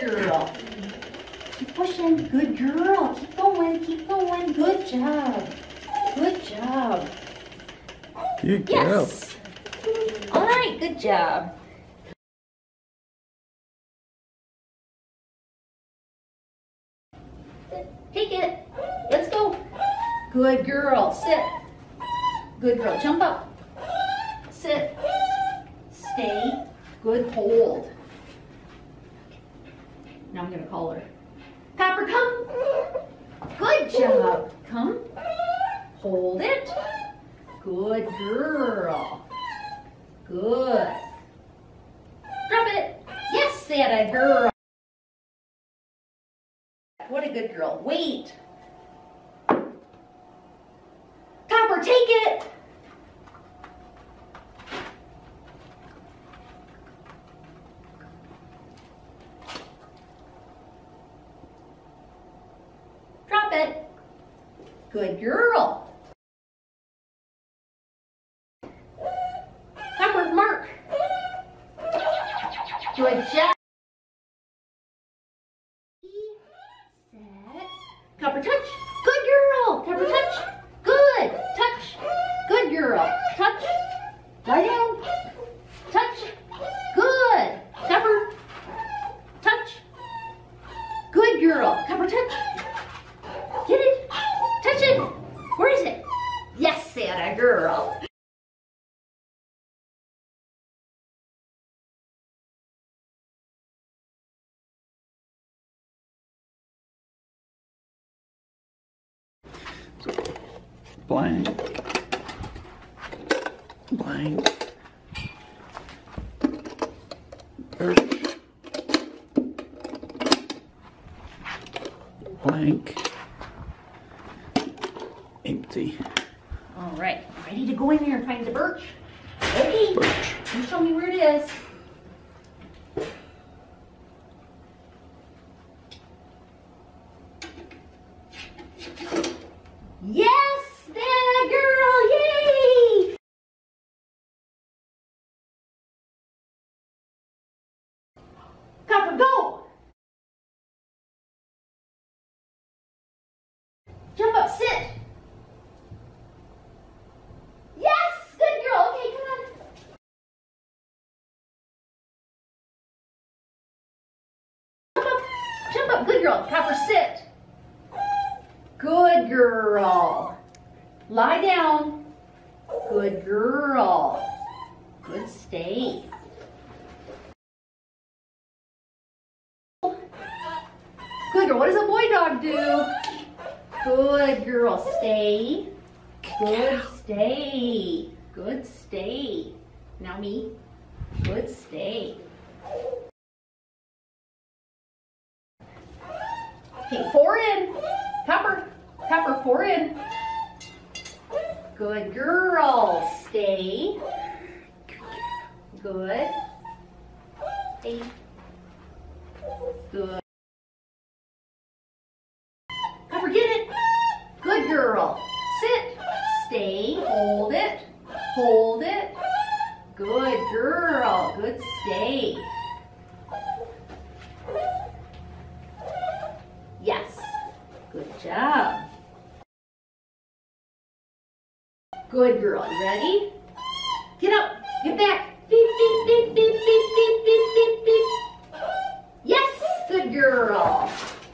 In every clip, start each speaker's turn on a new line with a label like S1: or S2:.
S1: girl. Keep pushing. Good girl. Keep going. Keep going. Good job. Good job.
S2: Good job.
S1: Yes. All right. Good job. Take it. Let's go. Good girl. Sit. Good girl. Jump up. Sit. Stay. Good hold. Now I'm going to call her. Pepper, come. Good job. Come. Hold it. Good girl. Good. Drop it. Yes, Santa girl. What a good girl. Wait. Copper, take it. Drop it. Good girl. Copper, mark. Good job. Copper, touch. Good girl. Copper, touch. Good. Touch. Good girl. Touch. Lie down. Touch. Good. Copper. Touch. Good girl. Copper, touch. Get it. Touch it. Where is it? Yes, Santa girl.
S2: Blank. Blank. Birch. Blank. Empty.
S1: All right, ready to go in there and find the birch? Okay,
S2: Birch.
S1: you show me where it is. Yes, that girl, yay! Copper, go! Jump up, sit. Yes, good girl. Okay, come on. Jump up, good girl. Copper, sit. Good girl. Lie down. Good girl. Good stay. Good girl. What does a boy dog do? Good girl. Stay. Good stay. Good stay. Now me. Good stay. Okay, 4 in. Copper. Copper, 4 in. Good girl. Stay. Good. Stay. Good. Copper, get it. Good girl. Sit. Stay. Hold it. Hold it. Good girl. Good stay. Yes. Good job. Good girl. You ready? Get up. Get back. Beep, beep, beep, beep, beep, beep, beep, beep, beep. Yes. Good girl.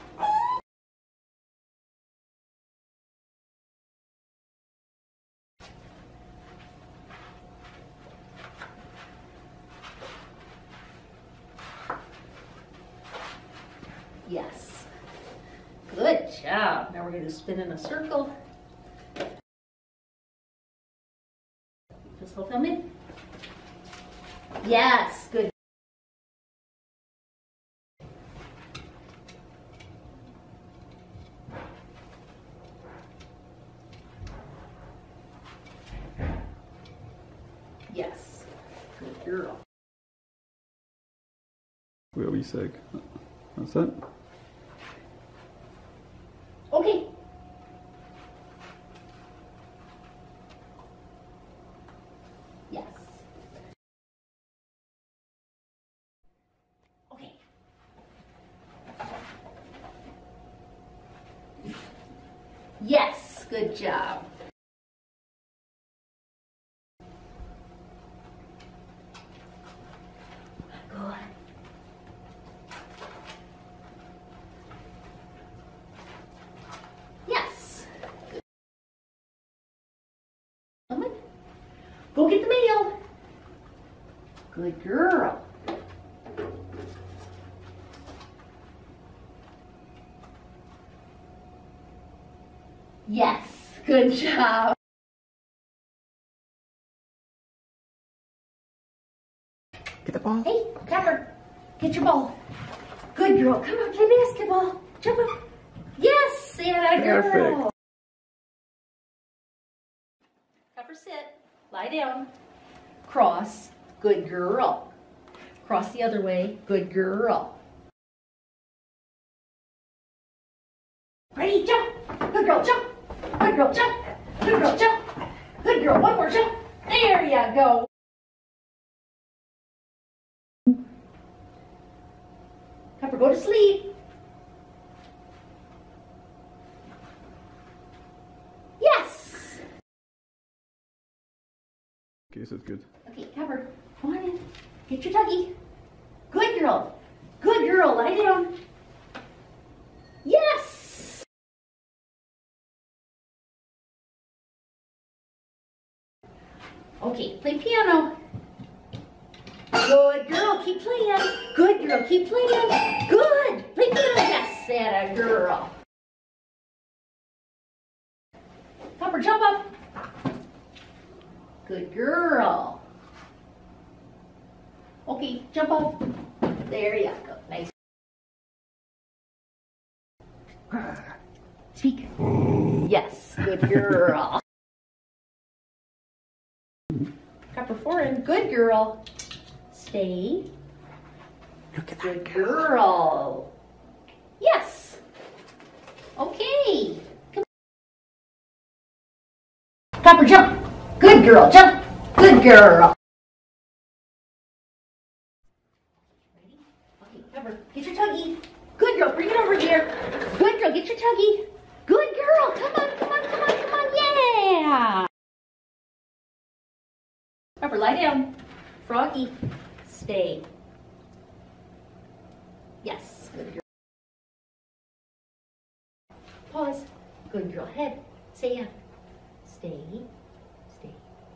S1: Yes. Good job. Now we're going to spin in a circle. This whole film in. Yes. Good. Yes. Good girl.
S2: Will be sick. What's that?
S1: Okay. Yes. Okay. Yes, good job. Good. Yes. Good. Go get the mail. Good girl. Yes, good job.
S2: Get the ball.
S1: Hey, Pepper, get your ball. Good girl. Come on, play basketball. Jump up. Yes, Santa girl.
S2: Perfect.
S1: Pepper, sit. Lie down. Cross. Good girl. Cross the other way. Good girl. Ready, jump. Good girl, jump. Good girl, jump. Good girl, jump. Good girl, one more jump. There you go. Pepper, go to sleep. Yes.
S2: Okay, so it's good.
S1: Okay, Pepper, come on in. Get your tuggy. Good girl. Good girl, lie down. Yes. Okay, play piano. Good girl, keep playing. Good girl, keep playing. Good. Play piano. Yes, Santa girl. Pepper, jump up. Good girl. Okay, jump up. There you go. Nice. Speak. Yes, good girl. Pepper, foreign. Good girl. Stay.
S2: Look at that.
S1: Good girl. Yes. Okay. Come. Pepper, jump. Good girl. Jump. Good girl. Ready? Okay, Pepper, get your tuggy. Good girl. Bring it over here. Good girl. Get your tuggy. Good girl. Come on, come on, come on, come on. Yeah. Pepper, lie down. Froggy. Stay. Yes, good girl. Pause. Good girl. Head. Say yeah. Stay. Stay.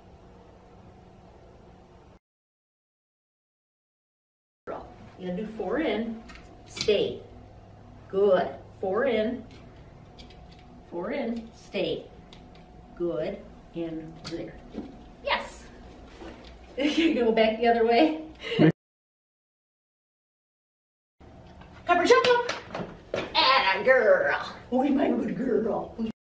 S1: Girl. You're gonna do 4 in. Stay. Good. 4 in. 4 in. Stay. Good. In there. Yes. You go back the other way. Pepper, jump up. And a girl. Oh, my good girl.